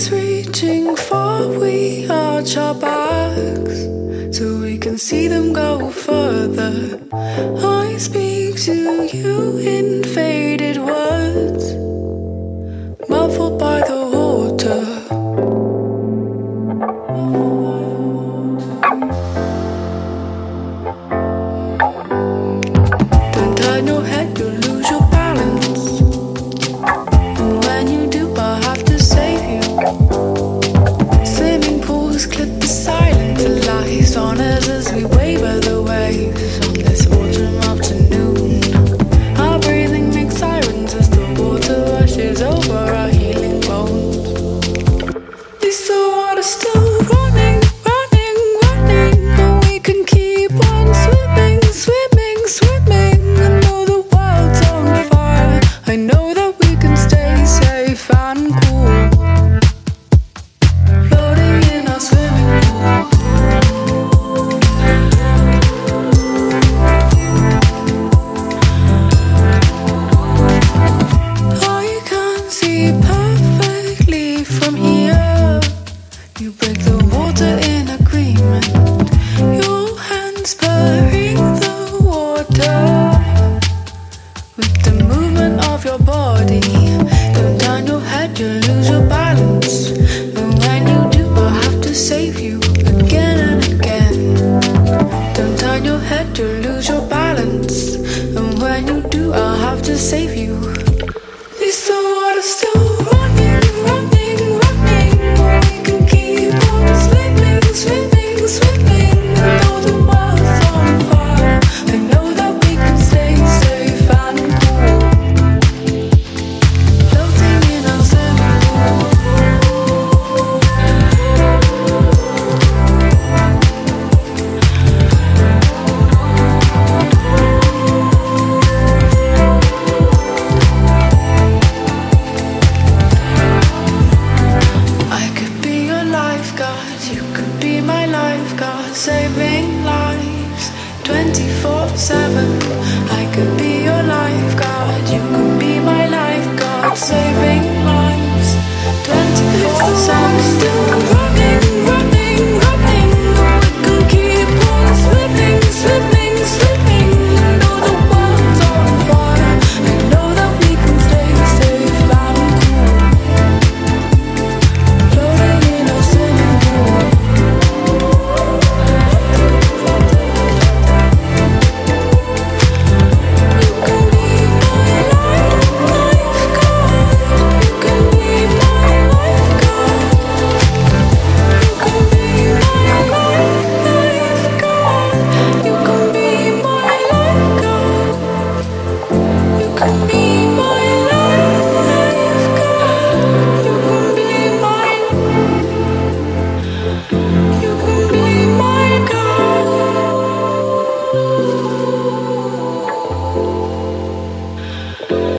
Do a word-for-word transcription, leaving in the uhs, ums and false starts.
Eyes reaching far, we arch our backs so we can see them go further. I speak to you in faded words, muffled by the water. Don't turn your head, you'll lose your balance, and when you do I have to save you. Swimming pools clip the silence, the lies on us as we waver the waves on this autumn afternoon. Our breathing makes sirens as the water rushes over our healing bones. Is the water still running, running, running? And we can keep on swimming, swimming, swimming. And though the world's on fire, I know that we can stay safe and cool, floating in our swimming pool. I can see perfectly from here. You break the water in agreement, your hands purring the water with the movement of your body. Don't turn your head, you'll lose your balance, and when you do I'll have to save you again and again. Don't turn your head, you'll lose your balance, and when you do I'll have to save you. Is the water still running, running, running? Or we can keep on swimming, swimming, swimming. And though the world's on fire, I know that we can stay safe and cool, floating in our swimming pool. I could be your lifeguard, you could be my lifeguard, saving lives twenty-four seven.